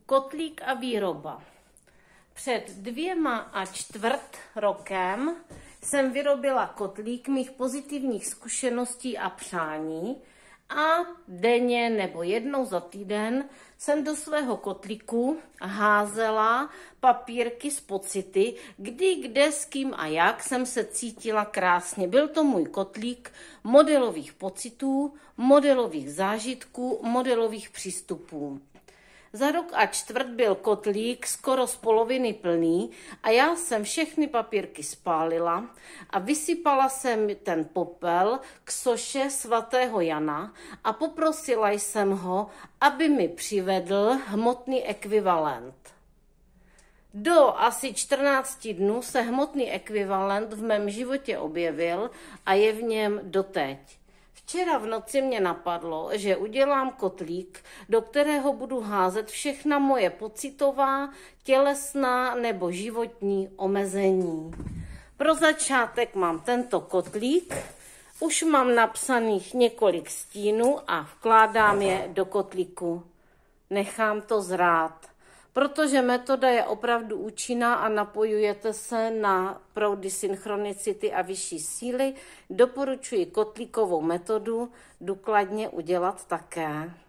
Kotlík a výroba. Před 2,25 rokem jsem vyrobila kotlík mých pozitivních zkušeností a přání a denně nebo jednou za týden jsem do svého kotlíku házela papírky s pocity, kdy, kde, s kým a jak jsem se cítila krásně. Byl to můj kotlík modelových pocitů, modelových zážitků, modelových přístupů. Za rok a čtvrt byl kotlík skoro z poloviny plný a já jsem všechny papírky spálila a vysypala jsem ten popel k soše svatého Jana a poprosila jsem ho, aby mi přivedl hmotný ekvivalent. Do asi 14 dnů se hmotný ekvivalent v mém životě objevil a je v něm doteď. Včera v noci mě napadlo, že udělám kotlík, do kterého budu házet všechna moje pocitová, tělesná nebo životní omezení. Pro začátek mám tento kotlík, už mám napsaných několik stínů a vkládám je do kotlíku. Nechám to zrát, protože metoda je opravdu účinná a napojujete se na proudy synchronicity a vyšší síly, doporučuji kotlíkovou metodu důkladně udělat také.